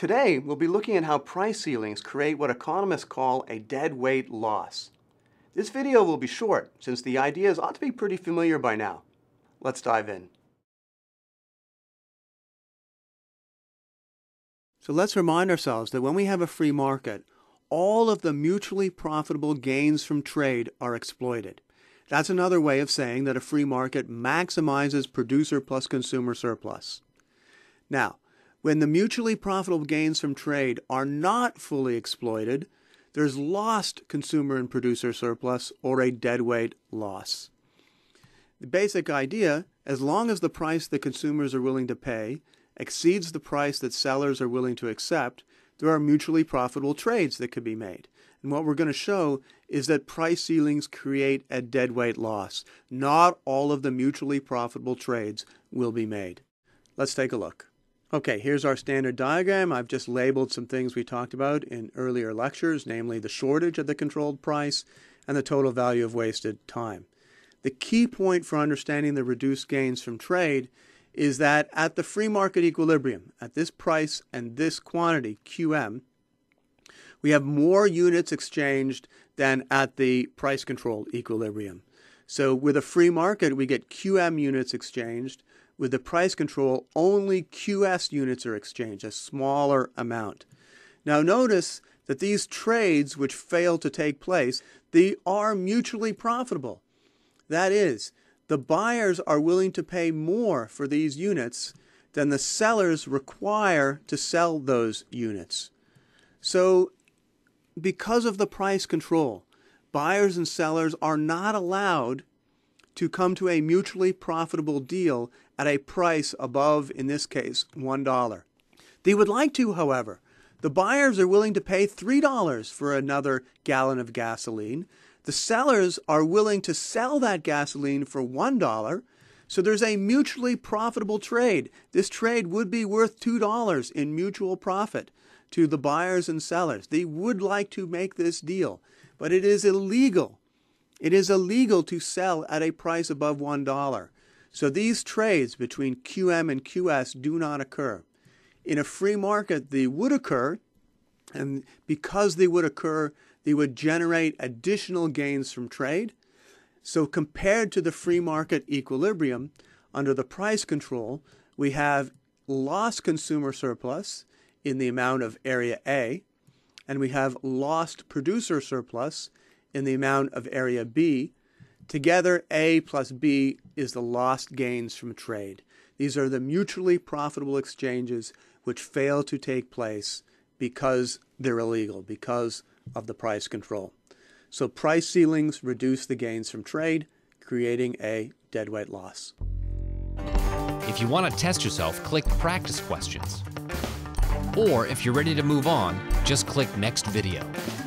Today, we'll be looking at how price ceilings create what economists call a deadweight loss. This video will be short, since the ideas ought to be pretty familiar by now. Let's dive in. So let's remind ourselves that when we have a free market, all of the mutually profitable gains from trade are exploited. That's another way of saying that a free market maximizes producer plus consumer surplus. Now, when the mutually profitable gains from trade are not fully exploited, there's lost consumer and producer surplus, or a deadweight loss. The basic idea, as long as the price that consumers are willing to pay exceeds the price that sellers are willing to accept, there are mutually profitable trades that could be made. And what we're going to show is that price ceilings create a deadweight loss. Not all of the mutually profitable trades will be made. Let's take a look. Okay, here's our standard diagram. I've just labeled some things we talked about in earlier lectures, namely the shortage at the controlled price and the total value of wasted time. The key point for understanding the reduced gains from trade is that at the free market equilibrium, at this price and this quantity, QM, we have more units exchanged than at the price control equilibrium. So with a free market, we get QM units exchanged. With the price control, only QS units are exchanged, a smaller amount. Now notice that these trades which fail to take place, they are mutually profitable. That is, the buyers are willing to pay more for these units than the sellers require to sell those units. So, because of the price control, buyers and sellers are not allowed to come to a mutually profitable deal at a price above, in this case, $1. They would like to, however. The buyers are willing to pay $3 for another gallon of gasoline. The sellers are willing to sell that gasoline for $1, so there's a mutually profitable trade. This trade would be worth $2 in mutual profit to the buyers and sellers. They would like to make this deal, but it is illegal. It is illegal to sell at a price above $1. So these trades between QM and QS do not occur. In a free market, they would occur, and because they would occur, they would generate additional gains from trade. So compared to the free market equilibrium, under the price control, we have lost consumer surplus in the amount of area A, and we have lost producer surplus in the amount of area B. Together, A plus B is the lost gains from trade. These are the mutually profitable exchanges which fail to take place because they're illegal, because of the price control. So price ceilings reduce the gains from trade, creating a deadweight loss. If you want to test yourself, click Practice Questions. Or if you're ready to move on, just click Next Video.